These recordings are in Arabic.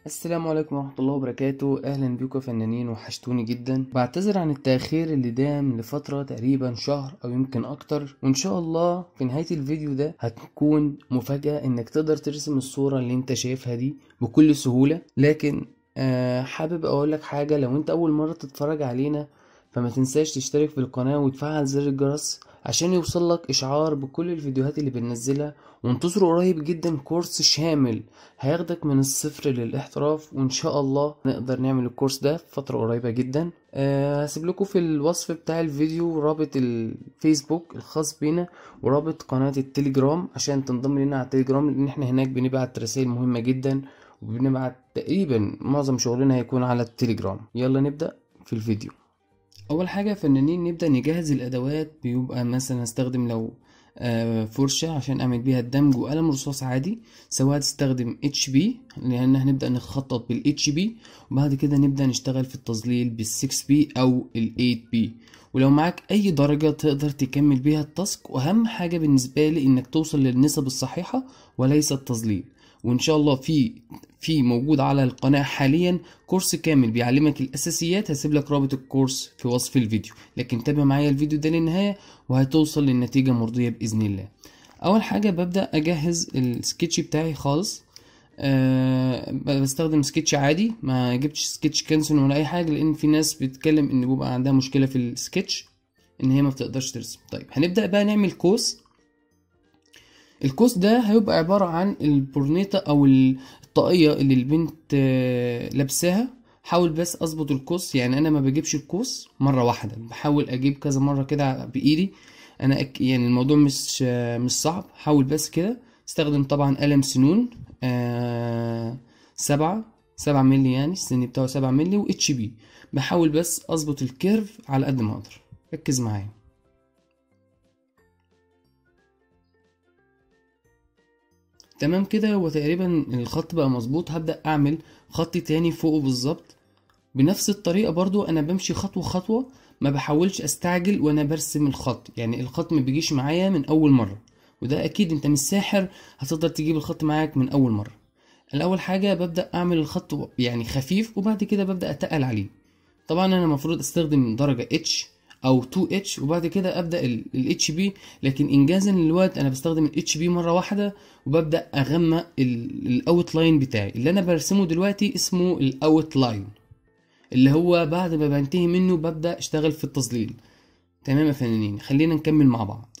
السلام عليكم ورحمة الله وبركاته. أهلا بيكم يا فنانين، وحشتوني جدا. بعتذر عن التأخير اللي دام لفترة تقريبا شهر أو يمكن أكتر، وإن شاء الله في نهاية الفيديو ده هتكون مفاجأة إنك تقدر ترسم الصورة اللي أنت شايفها دي بكل سهولة. لكن حابب أقولك حاجة، لو أنت أول مرة تتفرج علينا فما تنساش تشترك في القناة وتفعل زر الجرس عشان يوصلك إشعار بكل الفيديوهات اللي بننزلها. وانتظروا قريب جدا كورس شامل هياخدك من الصفر للاحتراف، وان شاء الله نقدر نعمل الكورس ده في فترة قريبة جدا. هسيب لكم في الوصف بتاع الفيديو رابط الفيسبوك الخاص بينا ورابط قناة التليجرام عشان تنضم لنا على التليجرام، لان احنا هناك بنبعت رسائل مهمة جدا، وبنبعت تقريبا معظم شغلنا هيكون على التليجرام. يلا نبدأ في الفيديو. اول حاجة يا فنانين نبدأ نجهز الادوات. بيبقى مثلا هستخدم لو فرشة عشان اعمل بيها الدمج، وقلم رصاص عادي، سواء هتستخدم HB لان هنبدأ نخطط بالHB، وبعد كده نبدأ نشتغل في التظليل بال6B او ال8B. ولو معاك اي درجة تقدر تكمل بيها التاسك، واهم حاجة بالنسبة لي انك توصل للنسب الصحيحة وليس التظليل. وان شاء الله في موجود على القناة حاليا كورس كامل بيعلمك الاساسيات. هسيب لك رابط الكورس في وصف الفيديو، لكن تابع معايا الفيديو ده للنهاية وهتوصل للنتيجة مرضية بإذن الله. اول حاجة ببدأ اجهز السكتش بتاعي خالص. بستخدم سكتش عادي، ما جبتش سكتش كانسون ولا اي حاجة، لان في ناس بتتكلم ان بيبقى عندها مشكلة في السكتش ان هي ما بتقدرش ترسم. طيب هنبدأ بقى نعمل قوس. القوس ده هيبقى عبارة عن البورنيطة او الطاقية اللي البنت لابساها. حاول بس اظبط القوس، يعني انا ما بجيبش القوس مرة واحدة، بحاول اجيب كذا مرة كده بايدي. انا يعني الموضوع مش صعب. حاول بس كده. استخدم طبعا قلم سنون 7 مللي، يعني السن بتاعه 7 مللي، و HB. بحاول بس اظبط الكيرف على قد ما اقدر. ركز معايا. تمام كده، وتقريبا الخط بقى مظبوط. هبدأ اعمل خط تاني فوقه بالظبط بنفس الطريقة. برضو انا بمشي خطوة خطوة، ما بحاولش استعجل وانا برسم الخط. يعني الخط ما بيجيش معايا من اول مرة، وده اكيد انت مش ساحر هتقدر تجيب الخط معاك من اول مرة. الاول حاجة ببدأ اعمل الخط يعني خفيف، وبعد كده ببدأ اتقل عليه. طبعا انا المفروض استخدم درجة H او 2H، وبعد كده ابدأ ال HB. لكن انجازا للوقت انا بستخدم ال HB مرة واحدة، وببدأ اغمق الاوت لاين بتاعي. اللي انا برسمه دلوقتي اسمه الاوت لاين، اللي هو بعد ما بنتهي منه ببدأ اشتغل في التظليل. تمام يا فنانين، خلينا نكمل مع بعض.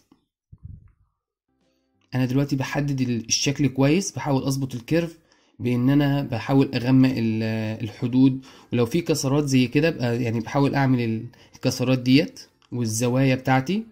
انا دلوقتي بحدد الشكل كويس، بحاول اظبط الكيرف بان انا بحاول اغمق الحدود. ولو في كسرات زي كده بقى يعني بحاول اعمل الكسرات ديت والزوايا بتاعتي.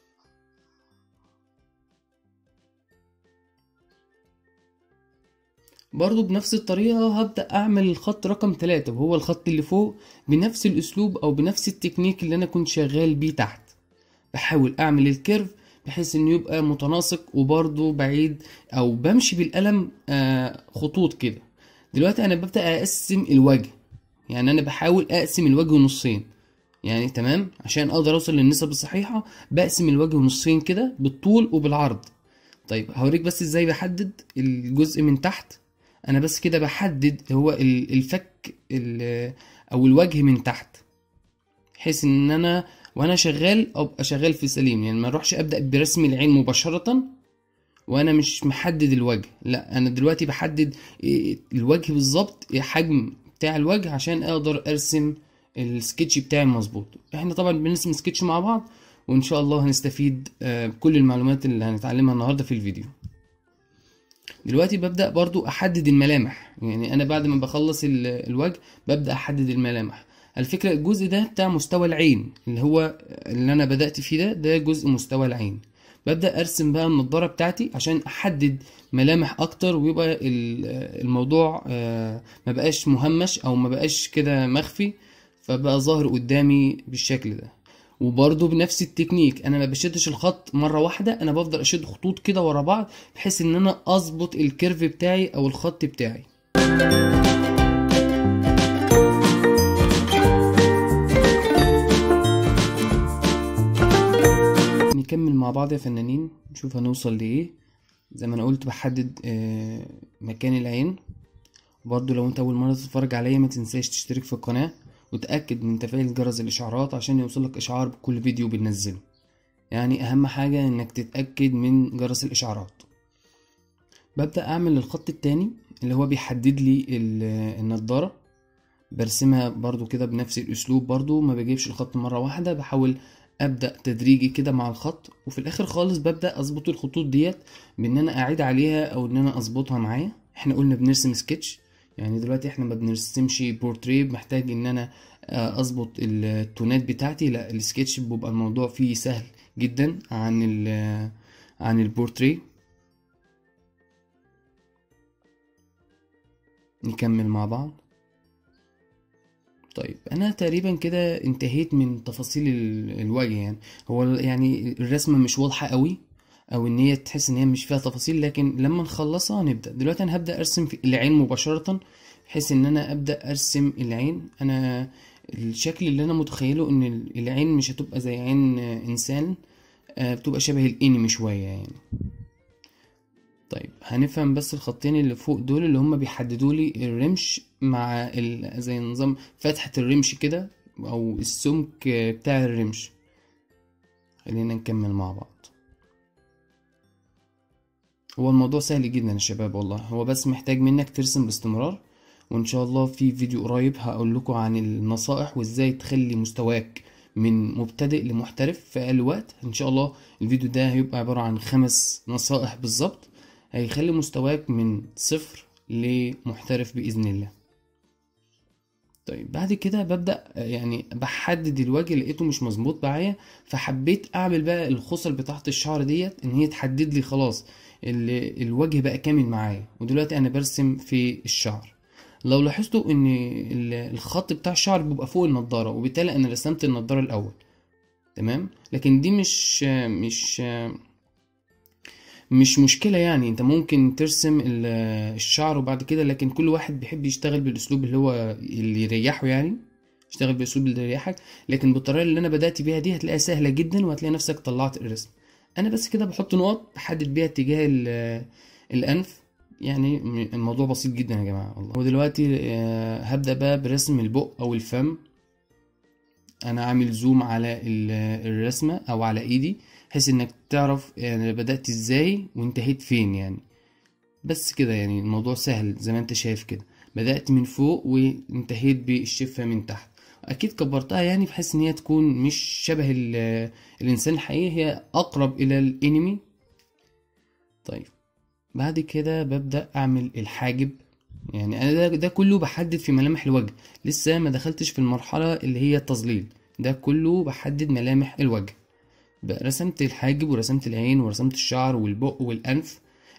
برضو بنفس الطريقة هبدأ أعمل الخط رقم 3، وهو الخط اللي فوق، بنفس الأسلوب أو بنفس التكنيك اللي أنا كنت شغال بيه تحت. بحاول أعمل الكيرف بحيث إنه يبقى متناسق، وبرضو بعيد أو بمشي بالقلم خطوط كده. دلوقتي أنا ببدأ أقسم الوجه، يعني أنا بحاول أقسم الوجه نصين. يعني تمام، عشان أقدر أوصل للنسب الصحيحة بقسم الوجه نصين كده بالطول وبالعرض. طيب هوريك بس ازاي بحدد الجزء من تحت. انا بس كده بحدد هو الفك او الوجه من تحت، بحيث ان انا وانا شغال ابقى شغال في سليم. يعني ما اروحش ابدا برسم العين مباشره وانا مش محدد الوجه. لا، انا دلوقتي بحدد الوجه بالظبط، حجم بتاع الوجه، عشان اقدر ارسم السكتش بتاعي مظبوط. احنا طبعا بنرسم سكتش مع بعض، وان شاء الله هنستفيد بكل المعلومات اللي هنتعلمها النهارده في الفيديو. دلوقتي ببدأ برضو احدد الملامح. يعني انا بعد ما بخلص الوجه ببدأ احدد الملامح. الفكرة الجزء ده بتاع مستوى العين، اللي هو اللي انا بدأت فيه ده جزء مستوى العين. ببدأ ارسم بقى النضارة بتاعتي عشان احدد ملامح اكتر، ويبقى الموضوع ما بقاش مهمش او ما بقاش كده مخفي، فبقى ظاهر قدامي بالشكل ده. وبرضه بنفس التكنيك انا ما بشدش الخط مره واحده، انا بفضل اشد خطوط كده ورا بعض بحيث ان انا اظبط الكيرف بتاعي او الخط بتاعي. نكمل مع بعض يا فنانين، نشوف هنوصل لايه. زي ما انا قلت بحدد مكان العين، برضو لو انت اول مرة تتفرج عليا ما تنساش تشترك في القناة وتأكد من تفعيل جرس الاشعارات عشان يوصلك اشعار بكل فيديو بننزله. يعني اهم حاجة انك تتأكد من جرس الاشعارات. ببدأ اعمل الخط التاني اللي هو بيحدد لي النضارة. برسمها برضو كده بنفس الاسلوب، برضو ما بجيبش الخط مرة واحدة، بحاول ابدأ تدريجي كده مع الخط، وفي الاخر خالص ببدأ اظبط الخطوط ديت بان انا اعيد عليها او ان انا اظبطها معايا. احنا قلنا بنرسم سكتش، يعني دلوقتي احنا ما بنرسمش بورتريه محتاج ان انا اظبط التونات بتاعتي. لا، السكتش بيبقى الموضوع فيه سهل جدا عن البورتريه. نكمل مع بعض. طيب انا تقريبا كده انتهيت من تفاصيل الوجه. يعني هو يعني الرسمه مش واضحه قوي، او ان هي تحس ان هي مش فيها تفاصيل، لكن لما نخلصها نبدا. دلوقتي انا هبدا ارسم في العين مباشره، بحيث ان انا ابدا ارسم العين. انا الشكل اللي انا متخيله ان العين مش هتبقى زي عين انسان، بتبقى شبه الانمي شويه يعني. طيب هنفهم بس الخطين اللي فوق دول اللي هم بيحددوا لي الرمش مع زي نظام فتحة الرمش كده او السمك بتاع الرمش. خلينا نكمل مع بعض. هو الموضوع سهل جدا يا شباب والله، هو بس محتاج منك ترسم باستمرار. وان شاء الله في فيديو قريب هقول لكم عن النصائح وازاي تخلي مستواك من مبتدئ لمحترف في اقل وقت. ان شاء الله الفيديو ده هيبقى عبارة عن 5 نصائح بالظبط، هيخلي مستواك من صفر لمحترف بإذن الله. طيب بعد كده ببدأ يعني بحدد الوجه، لقيته مش مظبوط معايا، فحبيت اعمل بقى الخصل بتاعت الشعر ديت ان هي تحدد لي خلاص الوجه بقى كامل معايا. ودلوقتي انا برسم في الشعر. لو لاحظتوا ان الخط بتاع الشعر بيبقى فوق النضارة، وبالتالي انا رسمت النضارة الاول، تمام. لكن دي مش مشكلة، يعني انت ممكن ترسم الشعر وبعد كده، لكن كل واحد بيحب يشتغل بالاسلوب اللي يريحه، يعني اشتغل بالاسلوب اللي يريحك. لكن بالطريقة اللي انا بدأت بيها دي هتلاقيها سهلة جدا، وهتلاقي نفسك طلعت الرسم. انا بس كده بحط نقط بحدد بيها اتجاه الانف. يعني الموضوع بسيط جدا يا جماعة والله. ودلوقتي هبدأ بقى برسم البق او الفم. انا عامل زوم على الرسمة او على ايدي، بحيث انك تعرف يعني بدأت ازاي وانتهيت فين يعني. بس كده يعني الموضوع سهل زي ما انت شايف كده، بدأت من فوق وانتهيت بالشفة من تحت. اكيد كبرتها يعني بحيث ان هي تكون مش شبه الانسان الحقيقي، هي اقرب الى الانمي. طيب بعد كده ببدأ اعمل الحاجب. يعني انا ده كله بحدد في ملامح الوجه، لسه ما دخلتش في المرحلة اللي هي التظليل. ده كله بحدد ملامح الوجه. رسمت الحاجب ورسمت العين ورسمت الشعر والبق والأنف.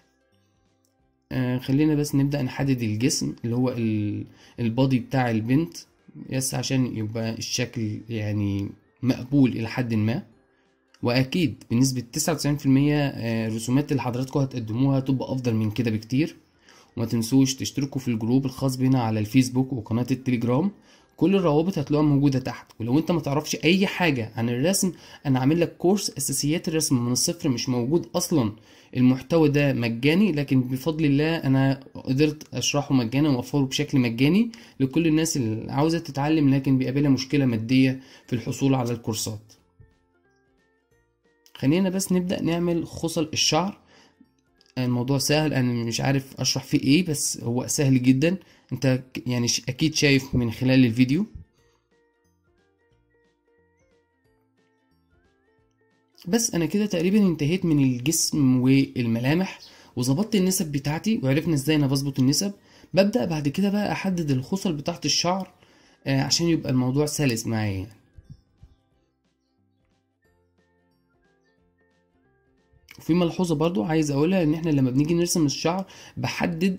خلينا بس نبدأ نحدد الجسم اللي هو البادي بتاع البنت، بس عشان يبقى الشكل يعني مقبول إلى حد ما. وأكيد بنسبة 99% الرسومات اللي حضراتكم هتقدموها تبقى أفضل من كده بكتير. وما تنسوش تشتركوا في الجروب الخاص بينا على الفيسبوك وقناة التليجرام، كل الروابط هتلاقوها موجودة تحت. ولو انت ما تعرفش اي حاجة عن الرسم، انا عامل لك كورس اساسيات الرسم من الصفر، مش موجود اصلا. المحتوى ده مجاني، لكن بفضل الله انا قدرت اشرحه مجانا واوفره بشكل مجاني لكل الناس اللي عاوزة تتعلم لكن بيقابلها مشكلة مادية في الحصول على الكورسات. خلينا بس نبدأ نعمل خصل الشعر. الموضوع سهل، انا مش عارف اشرح فيه ايه، بس هو سهل جدا. انت يعني اكيد شايف من خلال الفيديو. بس انا كده تقريبا انتهيت من الجسم والملامح، وظبطت النسب بتاعتي وعرفنا ازاي انا بظبط النسب. ببدأ بعد كده بقى احدد الخصل بتاعت الشعر عشان يبقى الموضوع سلس معايا يعني. وفي ملحوظة برضو عايز اقولها، ان احنا لما بنيجي نرسم الشعر بحدد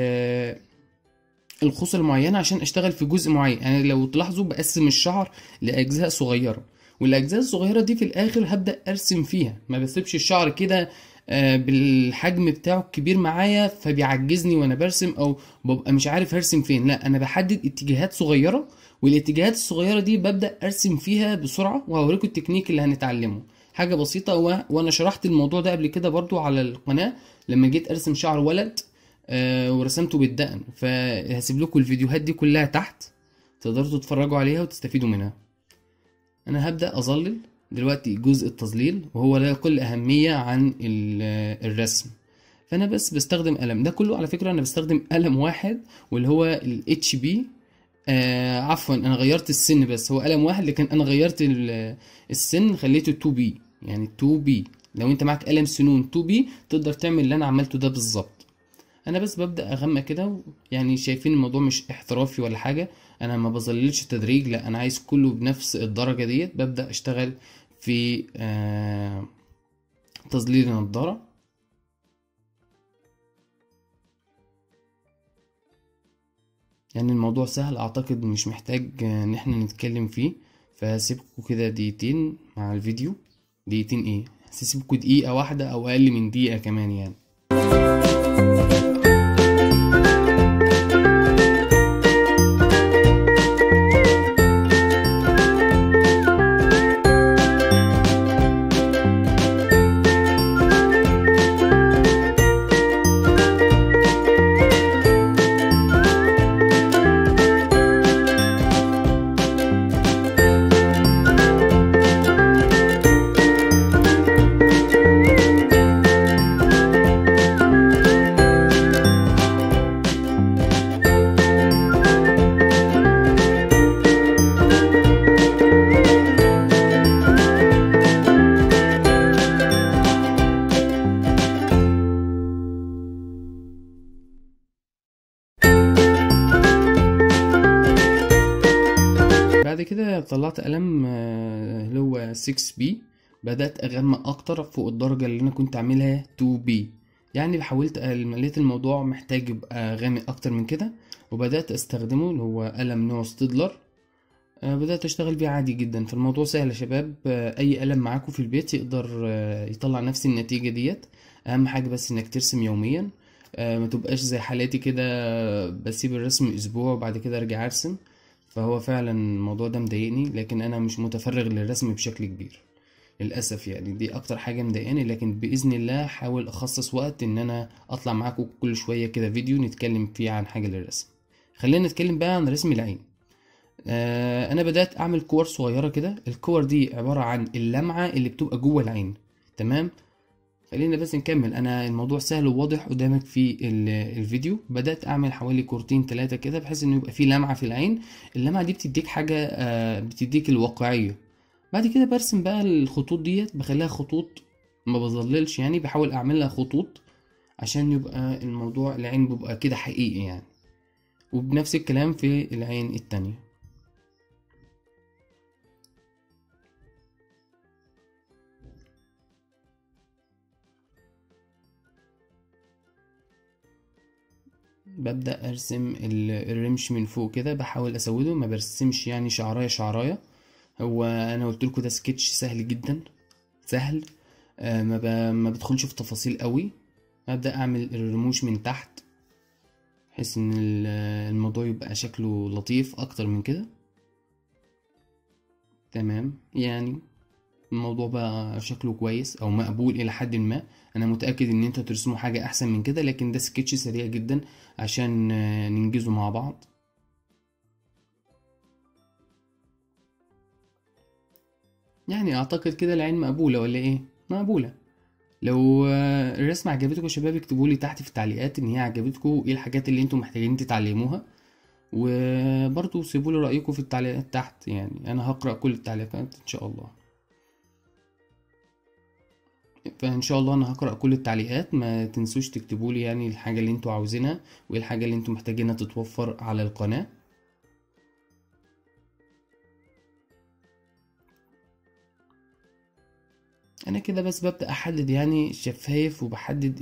الخصل المعينة عشان اشتغل في جزء معين. يعني لو تلاحظوا بقسم الشعر لأجزاء صغيرة، والأجزاء الصغيرة دي في الآخر هبدأ أرسم فيها. ما بسيبش الشعر كده بالحجم بتاعه الكبير معايا فبيعجزني وانا برسم، او ببقى مش عارف هرسم فين. لا، انا بحدد اتجاهات صغيرة، والاتجاهات الصغيرة دي ببدأ ارسم فيها بسرعة. وهوريكم التكنيك اللي هنتعلمه، حاجة بسيطة. وانا شرحت الموضوع ده قبل كده برضو على القناة لما جيت ارسم شعر ولد. ورسمته بالدقن. فهسيب لكم الفيديوهات دي كلها تحت، تقدروا تتفرجوا عليها وتستفيدوا منها. انا هبدأ اظلل دلوقتي جزء التظليل، وهو لا يقل اهمية عن الرسم. فانا بس بستخدم قلم، ده كله على فكرة انا بستخدم قلم واحد واللي هو ال HB. عفوا انا غيرت السن، بس هو قلم واحد لكن انا غيرت السن خليته 2B، يعني 2B. لو انت معاك قلم سنون 2B تقدر تعمل اللي انا عملته ده بالظبط. انا بس ببدأ اغمق كده، يعني شايفين الموضوع مش احترافي ولا حاجة، انا ما بظللش تدريج، لا انا عايز كله بنفس الدرجة ديت. ببدأ اشتغل في تظليل النضارة. يعني الموضوع سهل اعتقد، مش محتاج ان احنا نتكلم فيه. فهسيبكوا كده دقيقتين مع الفيديو. دقيقتين ايه، هسيبكوا دقيقة واحدة او اقل من دقيقة كمان يعني. بعد كده طلعت قلم اللي هو 6B. بدأت أغمق أكتر فوق الدرجة اللي أنا كنت عاملها 2B. يعني حاولت، لقيت الموضوع محتاج يبقى غامق أكتر من كده، وبدأت أستخدمه اللي هو قلم نوع ستيدلر. بدأت أشتغل بيه عادي جدا. فالموضوع سهل يا شباب، أي قلم معاكم في البيت يقدر يطلع نفس النتيجة ديت. أهم حاجة بس إنك ترسم يوميا، ما تبقاش زي حالاتي كده بسيب الرسم أسبوع وبعد كده أرجع أرسم. فهو فعلا الموضوع ده مضايقني، لكن أنا مش متفرغ للرسم بشكل كبير للأسف. يعني دي أكتر حاجة مضايقاني، لكن بإذن الله حاول أخصص وقت إن أنا أطلع معاكم كل شوية كده فيديو نتكلم فيه عن حاجة للرسم. خلينا نتكلم بقى عن رسم العين. انا بدات اعمل كور صغيره كده. الكور دي عباره عن اللمعه اللي بتبقى جوه العين. تمام، خلينا بس نكمل. انا الموضوع سهل وواضح قدامك في الفيديو. بدات اعمل حوالي كورتين 3 كده بحيث انه يبقى في لمعه في العين. اللمعه دي بتديك حاجه، بتديك الواقعيه. بعد كده برسم بقى الخطوط ديت، بخليها خطوط، ما بظللش يعني، بحاول اعملها خطوط عشان يبقى الموضوع العين بيبقى كده حقيقي يعني. وبنفس الكلام في العين التانية. ببدأ ارسم الرمش من فوق كده، بحاول اسوده، ما برسمش يعني شعرايه شعرايه. هو انا قلت لكم ده سكتش سهل جدا، سهل. ما بدخلش في تفاصيل قوي. ابدأ اعمل الرموش من تحت بحيث ان الموضوع يبقى شكله لطيف اكتر من كده. تمام، يعني الموضوع بقى شكله كويس او مقبول الى حد ما. انا متأكد ان انتوا ترسموا حاجة احسن من كده، لكن ده سكتش سريع جدا عشان ننجزه مع بعض. يعني اعتقد كده العين مقبولة ولا ايه؟ مقبولة. لو الرسمة عجبتكم يا شباب اكتبوا لي تحت في التعليقات ان هي عجبتكم، ايه الحاجات اللي انتم محتاجين تتعلموها. وبرضو سيبوا لي رأيكم في التعليقات تحت، يعني انا هقرأ كل التعليقات ان شاء الله. فان شاء الله انا هقرأ كل التعليقات. ما تنسوش تكتبوا لي يعني الحاجة اللي انتوا عاوزينها، وايه الحاجة اللي انتوا محتاجينها تتوفر على القناة. انا كده بس ببدأ احدد يعني الشفايف، وبحدد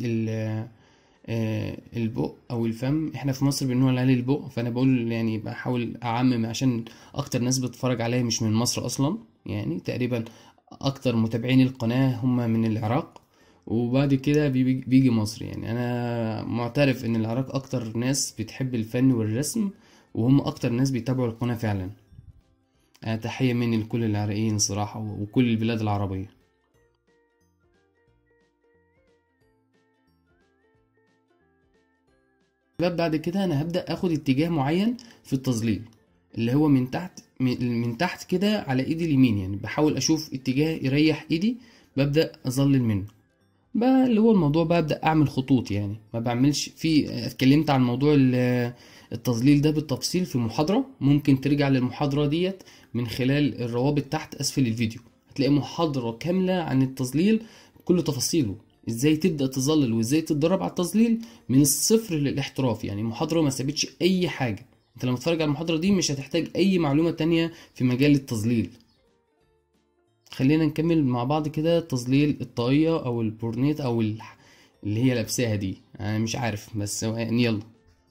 البق او الفم. احنا في مصر بنقول عليه البق، فانا بقول يعني بحاول اعمم عشان اكتر ناس بتتفرج عليا مش من مصر اصلا. يعني تقريبا اكتر متابعين القناة هم من العراق، وبعد كده بيجي مصر. يعني انا معترف ان العراق اكتر ناس بتحب الفن والرسم، وهم اكتر ناس بيتابعوا القناة فعلا. تحية مني لكل العراقيين صراحة، وكل البلاد العربية. بعد كده انا هبدأ اخد اتجاه معين في التظليل، اللي هو من تحت كده على ايدي اليمين، يعني بحاول اشوف اتجاه يريح ايدي، ببدأ اظلل منه بقى. اللي هو الموضوع بقى ابدأ اعمل خطوط، يعني ما بعملش في، اتكلمت عن موضوع التظليل ده بالتفصيل في محاضرة، ممكن ترجع للمحاضرة ديت من خلال الروابط تحت اسفل الفيديو، هتلاقي محاضرة كاملة عن التظليل بكل تفاصيله، ازاي تبدأ تظلل وازاي تتدرب على التظليل من الصفر للاحتراف. يعني محاضرة ما سابتش اي حاجة، انت لما تتفرج على المحاضرة دي مش هتحتاج اي معلومة تانية في مجال التظليل. خلينا نكمل مع بعض كده تظليل الطاقية او البورنيت او اللي هي لابساها دي، انا مش عارف بس يعني يلا.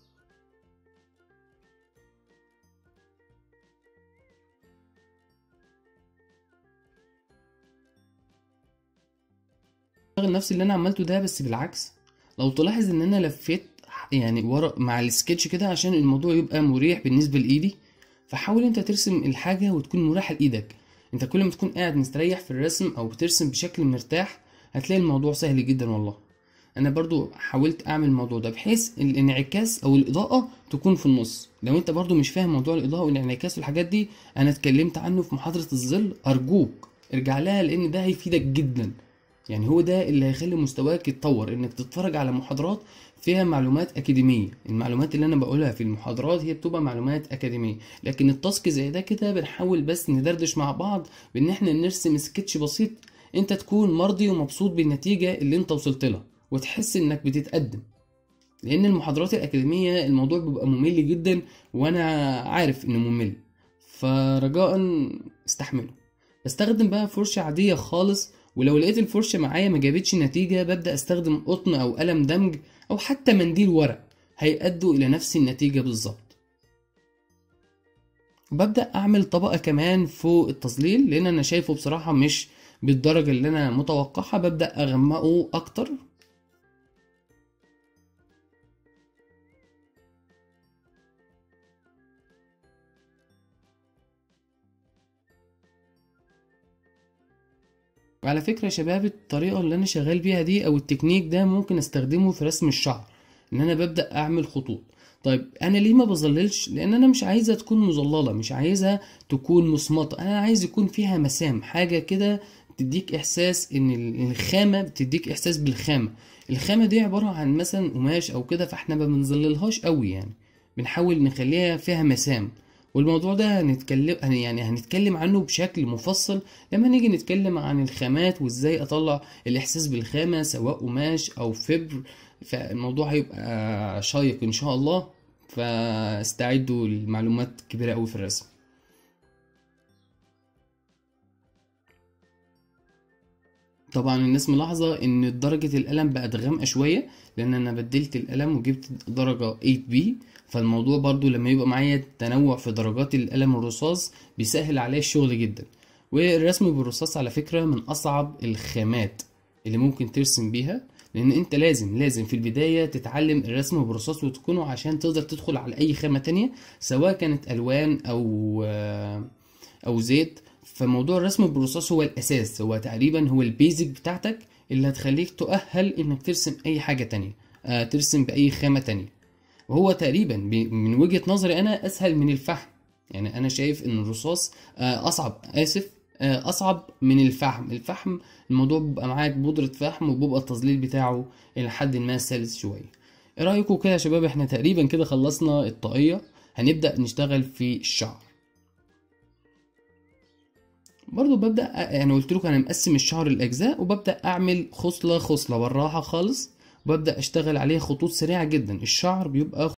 اشتغل نفس اللي انا عملته ده بس بالعكس. لو تلاحظ ان انا لفيت يعني ورا مع السكتش كده عشان الموضوع يبقى مريح بالنسبة لايدي، فحاول انت ترسم الحاجة وتكون مريحة لايدك. انت كل ما تكون قاعد مستريح في الرسم او بترسم بشكل مرتاح هتلاقي الموضوع سهل جدا والله. انا برضو حاولت اعمل الموضوع ده بحيث الانعكاس او الاضاءة تكون في النص. لو انت برضو مش فاهم موضوع الاضاءة والانعكاس والحاجات دي، انا اتكلمت عنه في محاضرة الظل، ارجوك ارجع لها لان ده هيفيدك جدا. يعني هو ده اللي هيخلي مستواك يتطور، انك تتفرج على محاضرات فيها معلومات اكاديمية. المعلومات اللي انا بقولها في المحاضرات هي بتبقى معلومات اكاديمية، لكن التاسك زي ده كده بنحاول بس ندردش مع بعض بان احنا نرسم سكتش بسيط، انت تكون مرضي ومبسوط بالنتيجة اللي انت وصلت لها وتحس انك بتتقدم. لان المحاضرات الاكاديمية الموضوع بيبقى ممل جدا، وانا عارف انه ممل، فرجاء استحمله. بستخدم بقى فرشة عادية خالص، ولو لقيت الفرشة معايا ما جابتش نتيجة ببدأ استخدم قطن او قلم دمج او حتى منديل ورق، هيأدوا الى نفس النتيجة بالظبط. ببدأ اعمل طبقة كمان فوق التظليل لان انا شايفه بصراحة مش بالدرجة اللي انا متوقعها، ببدأ اغمقه اكتر. وعلى فكرة يا شباب، الطريقة اللي انا شغال بيها دي او التكنيك ده ممكن استخدمه في رسم الشعر، ان انا ببدأ اعمل خطوط. طيب انا ليه ما بظللش؟ لان انا مش عايزها تكون مظللة، مش عايزها تكون مصمطة، انا عايز يكون فيها مسام، حاجة كده تديك احساس ان الخامة بتديك احساس بالخامة. الخامة دي عبارة عن مثلا قماش او كده، فاحنا ما بنظللهاش قوي، يعني بنحاول نخليها فيها مسام. والموضوع ده هنتكلم عنه بشكل مفصل لما نيجي نتكلم عن الخامات وازاي اطلع الاحساس بالخامة سواء قماش او فبر، فالموضوع هيبقى شيق ان شاء الله، فاستعدوا لمعلومات كبيرة قوي في الرسم. طبعا الناس ملاحظة ان درجة القلم بقت غامقة شوية لان انا بدلت القلم وجبت درجة 8B، فالموضوع برضو لما يبقى معايا تنوع في درجات القلم الرصاص بيسهل عليا الشغل جدا. والرسم بالرصاص على فكرة من اصعب الخامات اللي ممكن ترسم بيها، لان انت لازم في البداية تتعلم الرسم بالرصاص وتكونه عشان تقدر تدخل على اي خامة تانية سواء كانت الوان او زيت. فموضوع الرسم بالرصاص هو الاساس، هو تقريبا هو البيزك بتاعتك اللي هتخليك تؤهل انك ترسم اي حاجة تانية، ترسم باي خامة تانية. وهو تقريبا من وجهة نظري انا اسهل من الفحم. يعني انا شايف ان الرصاص اصعب من الفحم. الفحم الموضوع بيبقى معاك بودرة فحم وبيبقى التظليل بتاعه الى حد ما سلس شوية. ايه رأيكم كده يا شباب؟ احنا تقريبا كده خلصنا الطاقية، هنبدأ نشتغل في الشعر. برضو ببدأ، يعني قلت لكم انا مقسم الشعر الاجزاء وببدأ اعمل خصلة خصلة بالراحة خالص، وببدأ اشتغل عليها خطوط سريعة جدا. الشعر بيبقى